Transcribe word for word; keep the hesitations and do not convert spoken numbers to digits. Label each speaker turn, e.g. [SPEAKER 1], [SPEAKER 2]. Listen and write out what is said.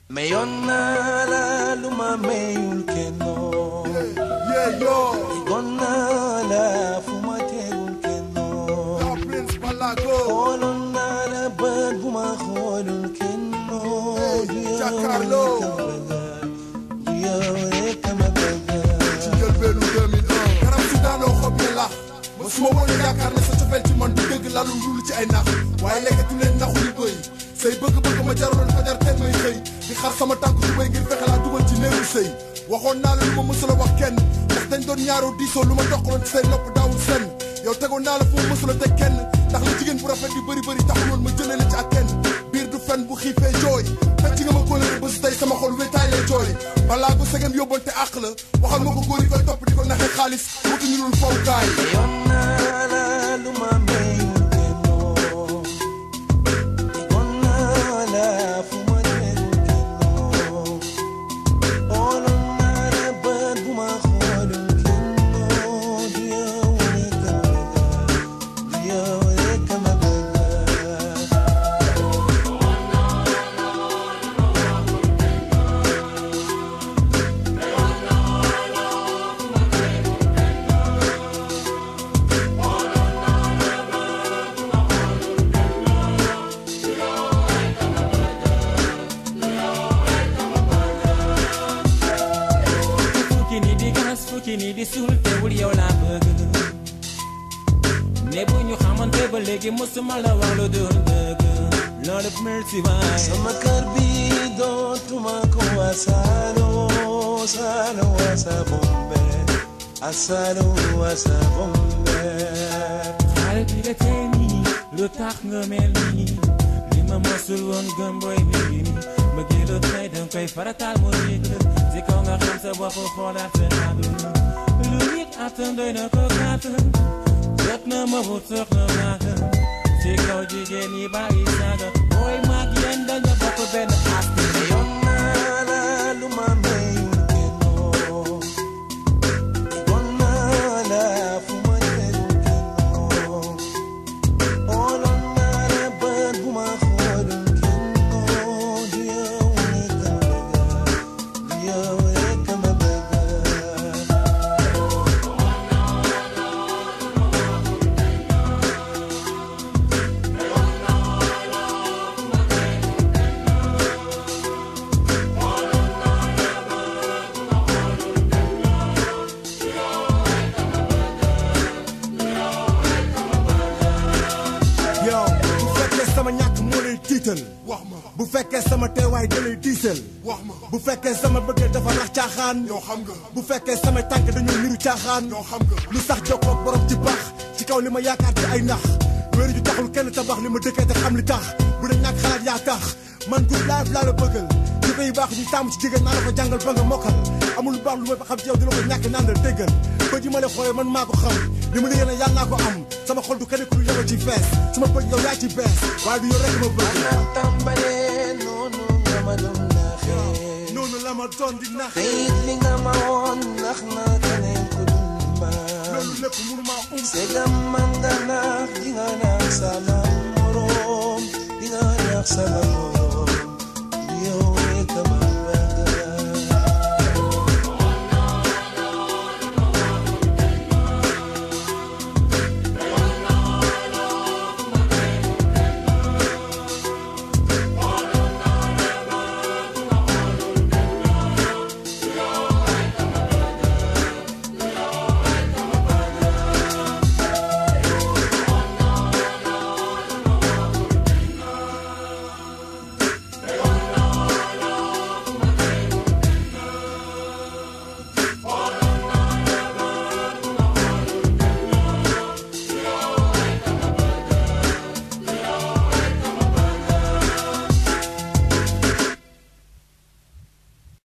[SPEAKER 1] Mayonnaise, luma mayul keno.
[SPEAKER 2] Yeah, yo.
[SPEAKER 1] Igonala, fumate keno.
[SPEAKER 2] La Prince Malago.
[SPEAKER 1] Olonala, bad buma holul keno.
[SPEAKER 2] Giancarlo.
[SPEAKER 1] Dio ekamabaga.
[SPEAKER 2] Jingle Bellu deux mille un. Karam si daanoo xob ne la. Mosuma woon a yaakaar ne sa cofeel ci man du dëgg lalu lulu ci ay nax. waaye lekkatu leen naxu ñu bëy. say bëgg-bëgg ma jaraloon fajar teel may xëy. di xar sama tànk su bay ngir fexe laa dugal ci néewu sëy. waxoon naa la lu ma mësula wax kenn. ndax dañ doon ñaaroo diisoo lu ma doxaloon ci say nopp daawul senn. yow tegoon naa la foo mësula teg kenn. ndax li jigéen bu rafet di bëri bëri taxul woon ma jëlee la ci ak kenn. biir du fen bu xiifee jooy. fekk nga ma kóolare bés tey sama xol wéetaay lay jooy. balaa ko segem yóbbante àq la. waxal ma ko góor yi koy topp di ko naxee xaalis. wutu ñu dul fowkaay.
[SPEAKER 1] Mayonnaise, luma mayul keno. Igonala, fumate keno. Olonala, bad buma holul keno. Dio ekamabaga. Dio ekamabaga.
[SPEAKER 3] fukki ni di gas fukki ni di suul teewul yow laa bëgg ne bu ñu xamante ba léegi mosuma la wax lu dul dëgg loolu merci waay
[SPEAKER 1] Sama kër bi dootuma ko wasaalo salo wasa bombe asalo wasa bombe.
[SPEAKER 3] xale bi nga tey nii lu tax nga mel nii li ma mosul woon gëm booy mi ngi nii bëggee lu tey danga koy farataal mu nit la si kaw nga xam sa bopp xoolaat sa àdduna lu nit attan doy na ko gàttal jot na ma wut soxna maaka si kaw jigéen yi bàyyi saaga booy maag yéen dañu bokk benn askan
[SPEAKER 1] Mayonnaise, luma mayul keno. Igonala, fumate keno. Olonala, bad buma holul keno. Dio ekamabaga. Dio ekamabaga.
[SPEAKER 2] yow bu fekkee sama ñàkk moo lay tiital. wax ma bu fekkee sama teewaay da lay diisal. wax ma bu fekkee sama bëggee dafa rax caaxaan. yow xam nga bu fekkee sama tànk dañoo niru caaxaan. yow xam nga lu sax jokkoo ak borom ci baax ci kaw li ma yaakaar ci ay nax. wéeru ju taxul kenn tabax li ma dëkkee te xam li tax bu dee ñàkk xalaat yaa tax man good life laa la bëggal. jikko yu baax ñu tàmm ci jigéen naa la ko jàngal ba nga mokkal. amul lu baax lu may xam ci yow di la ko ñàkk naan la déggal. bët yi ma la xoolee man maa ko xam li ma la yéene yàlla naa ko am sama xol du kenn ku yow ci fees sama bët yow yaa ci bees waaye du yow rek ma bëgg.
[SPEAKER 1] Ana tàmbale noonu nga ma doon naxee.
[SPEAKER 2] noonu la ma doon di nax.
[SPEAKER 1] te it li nga ma woon nax na keneen ku dul man.
[SPEAKER 2] loolu lépp mënu maa um.
[SPEAKER 1] Segam man nga nax di nga nax sama morom di nga nax sama morom.